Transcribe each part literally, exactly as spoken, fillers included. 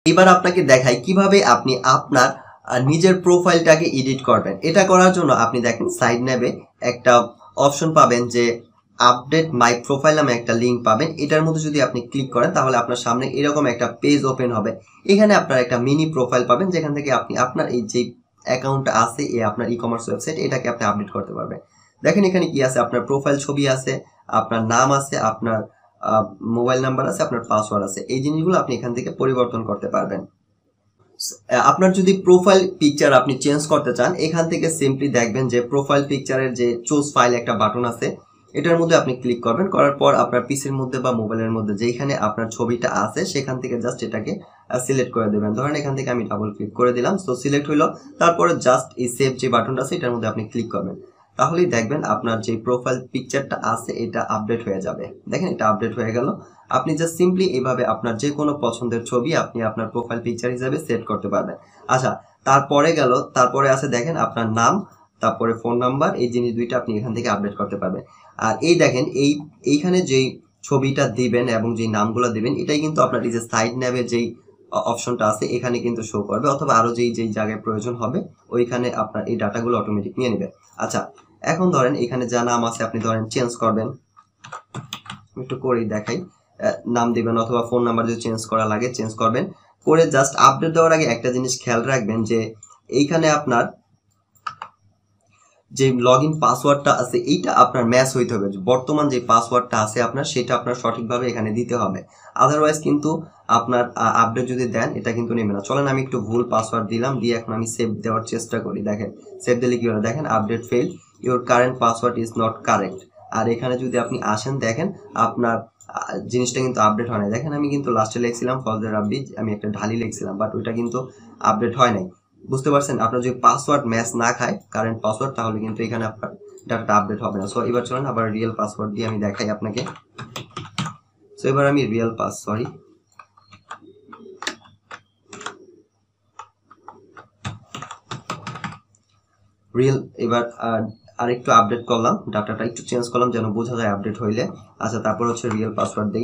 এবার আপনাকে দেখাই কিভাবে আপনি আপনার নিজের প্রোফাইলটাকে এডিট করবেন। এটা করার জন্য আপনি দেখেন সাইড ন্যাবে একটা অপশন পাবেন যে আপডেট মাই প্রোফাইল নামে একটা লিঙ্ক পাবেন। এটার মধ্যে যদি আপনি ক্লিক করেন তাহলে আপনার সামনে এরকম একটা পেজ ওপেন হবে। এখানে আপনার একটা মিনি প্রোফাইল পাবেন যেখান থেকে আপনি আপনার এই যে অ্যাকাউন্টটা আছে এই আপনার ই কমার্স ওয়েবসাইট এটাকে আপনি আপডেট করতে পারবেন। দেখেন এখানে কি আছে, আপনার প্রোফাইল ছবি আছে, আপনার নাম আছে, আপনার মোবাইল নাম্বার আছে, আপনার পাসওয়ার্ড আছে। এই জিনিসগুলো আপনি এখান থেকে পরিবর্তন করতে পারবেন। আপনার যদি প্রোফাইল পিকচার আপনি চেঞ্জ করতে চান এখান থেকে সিম্পলি দেখবেন যে প্রোফাইল পিকচারের যে চুজ ফাইল একটা বাটন আছে এটার মধ্যে আপনি ক্লিক করবেন। করার পর আপনার পিসির মধ্যে বা মোবাইলের মধ্যে যেখানে আপনার ছবিটা আছে সেখান থেকে জাস্ট এটাকে সিলেক্ট করে দেবেন। ধরেন এখান থেকে আমি ডাবল ক্লিক করে দিলাম, সো সিলেক্ট হইলো। তারপরে জাস্ট এই সেভ যে বাটনটা আছে এটার মধ্যে আপনি ক্লিক করবেন, তাহলেই দেখবেন আপনার যে প্রোফাইল পিকচারটা আছে এটা আপডেট হয়ে যাবে। দেখেন এটা আপডেট হয়ে গেল। আপনি জাস্ট সিম্পলি এইভাবে আপনার যে কোনো পছন্দের ছবি আপনি আপনার প্রোফাইল পিকচার হিসেবে সেট করতে পারবেন। আচ্ছা, তারপরে গেল তারপরে আছে দেখেন আপনার নাম, তারপরে ফোন নাম্বার, এই জিনিস দুইটা আপনি এখান থেকে আপডেট করতে পারবেন। আর এই দেখেন এই এইখানে যেই ছবিটা দিবেন এবং যেই নামগুলো দিবেন এটাই কিন্তু আপনার এই যে সাইড ন্যাবে যেই অপশনটা আছে এখানে কিন্তু শো করবে, অথবা আরো যেই যেই জায়গায় প্রয়োজন হবে ওইখানে আপনার এই ডাটাগুলো অটোমেটিক নিয়ে নেবে। আচ্ছা, এখন ধরেন এখানে যা নাম আছে আপনি ধরেন চেঞ্জ করবেন, একটু করেই দেখাই। নাম দিবেন অথবা ফোন নাম্বার যদি চেঞ্জ করা লাগে চেঞ্জ করবেন। করে জাস্ট আপডেট দেওয়ার আগে একটা জিনিস খেয়াল রাখবেন যে এইখানে আপনার যে লগ ইন পাসওয়ার্ডটা আছে এইটা আপনার ম্যাচ হইতে হবে। বর্তমান যে পাসওয়ার্ডটা আছে আপনার সেটা আপনার সঠিকভাবে এখানে দিতে হবে, আদারওয়াইজ কিন্তু আপনার আপডেট যদি দেন এটা কিন্তু নেবে না। চলেন আমি একটু ভুল পাসওয়ার্ড দিলাম, দিয়ে এখন আমি সেভ দেওয়ার চেষ্টা করি। দেখেন সেভ দিলে কি হলো, দেখেন update fail, your current password is not correct. আর এখানে যদি আপনি আসেন দেখেন আপনার জিনিসটা কিন্তু আপডেট হয় না। দেখেন আমি কিন্তু লাস্টে লিখছিলাম ফজলে রাব্বি, আমি একটা ঢালি লিখছিলাম, বাট ওইটা কিন্তু আপডেট হয় নাই। বুঝতে পারছেন? আপনার যদি পাসওয়ার্ড ম্যাচ না খায় কারেন্ট পাসওয়ার্ড তাহলে কিন্তু এখানে আপনার ডাটাটা আপডেট হবে না। সো এবার চলেন আবার রিয়েল পাসওয়ার্ড দিয়ে আমি দেখাই আপনাকে। সো এবার আমি রিয়েল পাস সরি রিয়েল এবার আরেকটু আপডেট করলাম, ডাটাটা একটু চেঞ্জ করলাম যেন বোঝা যায় আপডেট হইলে। আচ্ছা, তারপর হচ্ছে রিয়েল পাসওয়ার্ড দেই।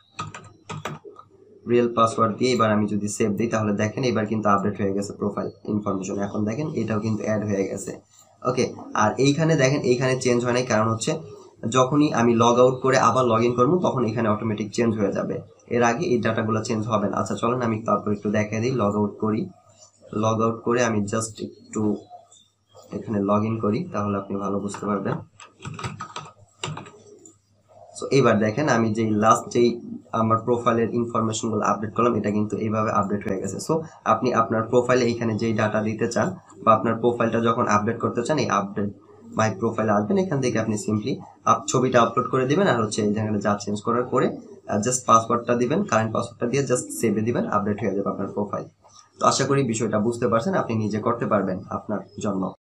রিয়েল পাসওয়ার্ড দিয়ে এবার আমি যদি সেভ দিই তাহলে দেখেন এবার কিন্তু আপডেট হয়ে গেছে প্রোফাইল ইনফরমেশন। এখন দেখেন এটাও কিন্তু অ্যাড হয়ে গেছে। ওকে, আর এইখানে দেখেন এইখানে চেঞ্জ হয় নাই, কারণ হচ্ছে যখনই আমি লগ আউট করে আবার লগ ইন করবো তখন এখানে অটোমেটিক চেঞ্জ হয়ে যাবে, এর আগে এই ডাটাগুলো চেঞ্জ হবে না। আচ্ছা চলেন আমি তারপর একটু দেখাই দিই, লগ আউট করি। লগ আউট করে আমি জাস্ট একটু এখানে লগ ইন করি তাহলে আপনি ভালো বুঝতে পারবেন। সো এবার দেখেন আমি যেই লাস্ট যেই আমার প্রোফাইলের ইনফরমেশনগুলো আপডেট করলাম এটা কিন্তু এইভাবে আপডেট হয়ে গেছে। সো আপনি আপনার প্রোফাইলে এইখানে যেই ডাটা দিতে চান বা আপনার প্রোফাইলটা যখন আপডেট করতে চান এই আপডেট মাই প্রোফাইলে আসবেন, এখান থেকে আপনি সিম্পলি ছবিটা আপলোড করে দিবেন আর হচ্ছে এই জায়গাটা যা চেঞ্জ করার করে জাস্ট পাসওয়ার্ডটা দিবেন, কারেন্ট পাসওয়ার্ডটা দিয়ে জাস্ট সেভে দিবেন, আপডেট হয়ে যাবে আপনার প্রোফাইল। তো আশা করি বিষয়টা বুঝতে পারছেন, আপনি নিজে করতে পারবেন আপনার জন্য।